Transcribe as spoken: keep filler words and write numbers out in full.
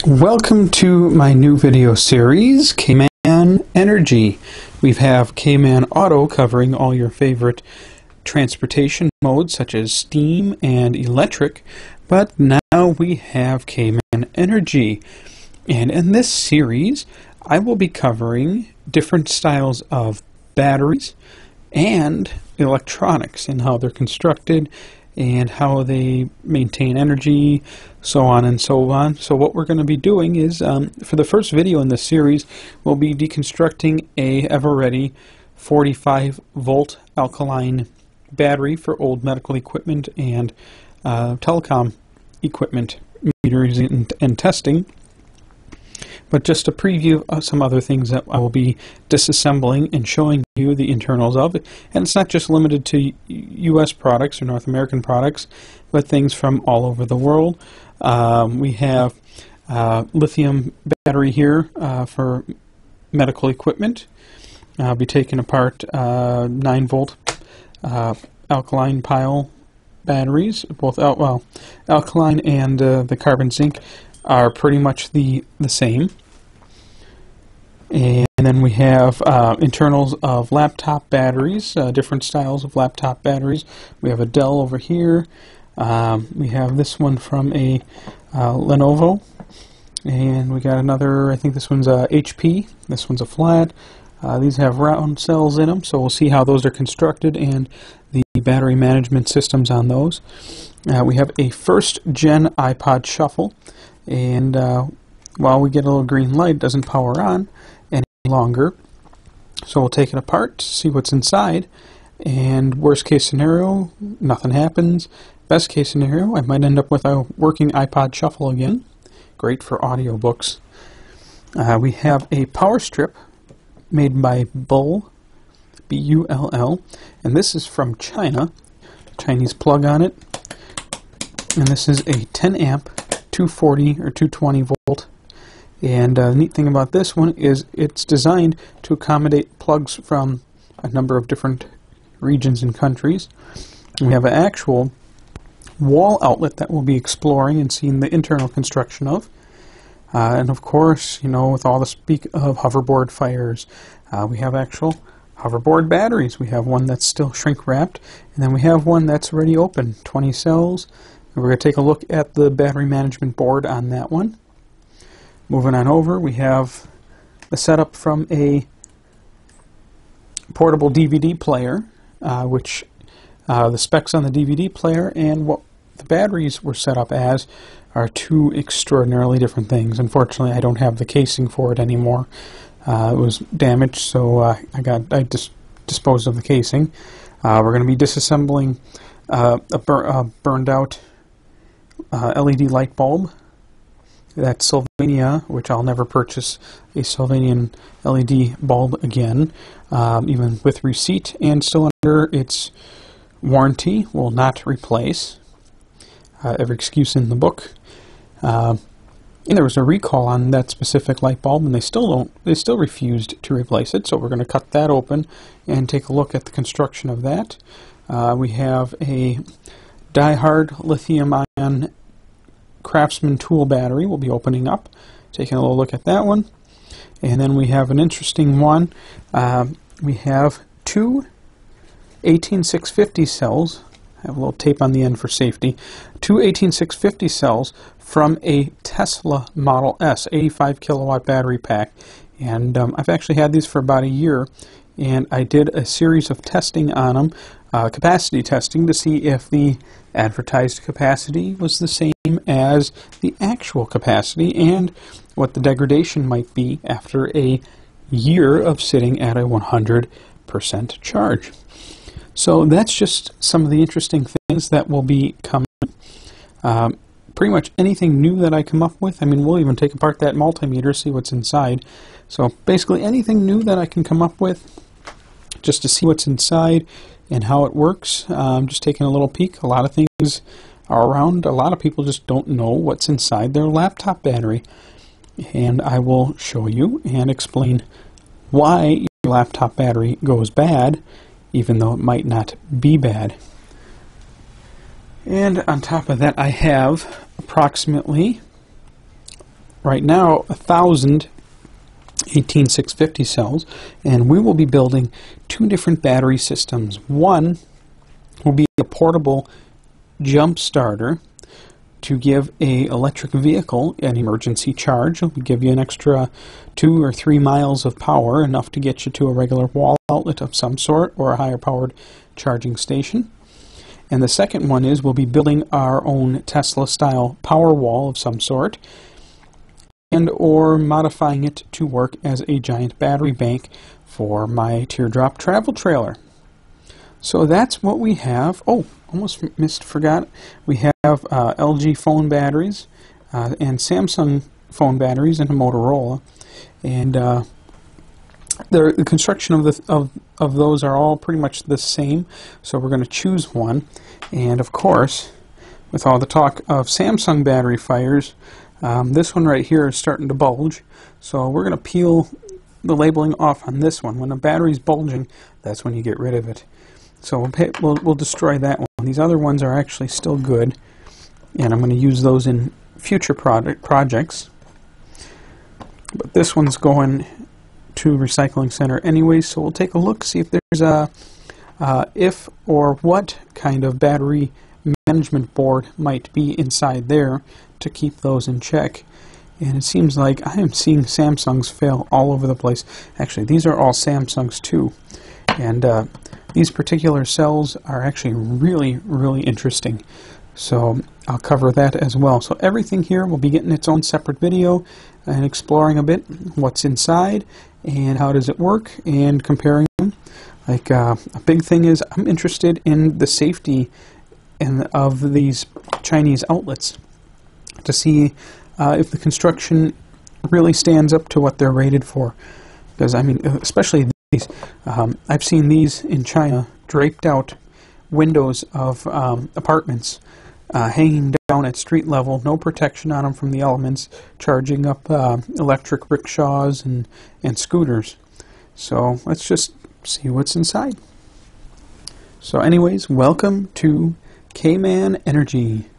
Welcome to my new video series, KmanENERGY. We have KmanAuto covering all your favorite transportation modes such as steam and electric, but now we have KmanENERGY. And in this series, I will be covering different styles of batteries and electronics and how they're constructed and how they maintain energy, so on and so on. So what we're going to be doing is, um, for the first video in this series, we'll be deconstructing a ever-ready forty-five volt alkaline battery for old medical equipment and uh, telecom equipment, meters and, and testing. But just a preview of some other things that I will be disassembling and showing you the internals of. And it's not just limited to U S products or North American products, but things from all over the world. Um, we have uh, lithium battery here uh, for medical equipment. I'll be taking apart uh, nine volt uh, alkaline pile batteries. Both al well, alkaline and uh, the carbon zinc are pretty much the, the same. And then we have uh, internals of laptop batteries, uh, different styles of laptop batteries. We have a Dell over here. Um, we have this one from a uh, Lenovo. And we got another, I think this one's a H P. This one's a flat. Uh, these have round cells in them, so we'll see how those are constructed and the battery management systems on those. Uh, we have a first gen iPod Shuffle. And uh, while we get a little green light, it doesn't power on any longer. So we'll take it apart to see what's inside. And worst case scenario, nothing happens. Best case scenario, I might end up with a working iPod Shuffle again. Great for audiobooks. Uh, we have a power strip made by Bull, B U L L. And this is from China. Chinese plug on it. And this is a ten amp. two forty or two twenty volt, and uh, the neat thing about this one is it's designed to accommodate plugs from a number of different regions and countries. We have an actual wall outlet that we'll be exploring and seeing the internal construction of, uh, and of course, you know, with all the speak of hoverboard fires, uh, we have actual hoverboard batteries. We have one that's still shrink wrapped, and then we have one that's already open, twenty cells. We're going to take a look at the battery management board on that one. Moving on over, we have the setup from a portable D V D player, uh, which uh, the specs on the D V D player and what the batteries were set up as are two extraordinarily different things. Unfortunately, I don't have the casing for it anymore. Uh, it was damaged, so uh, I got I dis disposed of the casing. Uh, we're going to be disassembling uh, a, bur a burned out Uh, L E D light bulb. That's Sylvania, which I'll never purchase a Sylvanian L E D bulb again, um, even with receipt and still under its warranty. Will not replace. Uh, every excuse in the book. Uh, and there was a recall on that specific light bulb, and they still don't. They still refused to replace it. So we're going to cut that open and take a look at the construction of that. Uh, we have a die-hard lithium-ion Craftsman tool battery. We'll be opening up, taking a little look at that one. And then we have an interesting one. Uh, we have two eighteen six fifty cells. I have a little tape on the end for safety. Two eighteen six fifty cells from a Tesla Model S, eighty-five kilowatt battery pack. And um, I've actually had these for about a year. And I did a series of testing on them, uh, capacity testing, to see if the advertised capacity was the same as the actual capacity and what the degradation might be after a year of sitting at a one hundred percent charge. So that's just some of the interesting things that will be coming. Um, pretty much anything new that I come up with, I mean, we'll even take apart that multimeter, see what's inside. So basically anything new that I can come up with, just to see what's inside and how it works. Uh, I'm just taking a little peek. A lot of things are around. A lot of people just don't know what's inside their laptop battery. And I will show you and explain why your laptop battery goes bad, even though it might not be bad. And on top of that, I have approximately right now a thousand eighteen six fifty cells, and we will be building two different battery systems. One will be a portable jump starter to give a electric vehicle an emergency charge. It'll give you an extra two or three miles of power, enough to get you to a regular wall outlet of some sort or a higher powered charging station. And the second one is we'll be building our own Tesla style Powerwall of some sort, and or modifying it to work as a giant battery bank for my teardrop travel trailer. So that's what we have. Oh, almost missed, forgot. We have uh, L G phone batteries uh, and Samsung phone batteries and a Motorola, and uh, the, the construction of the of of those are all pretty much the same. So we're going to choose one, and of course, with all the talk of Samsung battery fires, um, this one right here is starting to bulge. So we're going to peel the labeling off on this one. When the battery's bulging, that's when you get rid of it. So we'll, pay, we'll, we'll destroy that one. These other ones are actually still good, and I'm going to use those in future product projects. But this one's going to Recycling Center anyway, so we'll take a look, see if there's a uh, if or what kind of battery management board might be inside there to keep those in check. And it seems like I am seeing Samsungs fail all over the place. Actually, these are all Samsungs too, and uh, these particular cells are actually really, really interesting. So I'll cover that as well. So everything here will be getting its own separate video and exploring a bit what's inside and how does it work and comparing them. Like uh, a big thing is I'm interested in the safety in, of these Chinese outlets to see uh, if the construction really stands up to what they're rated for. Because I mean, especially these, um, I've seen these in China draped out windows of um, apartments, uh, hanging down at street level, no protection on them from the elements, charging up uh, electric rickshaws and, and scooters. So let's just see what's inside. So anyways, welcome to KmanENERGY.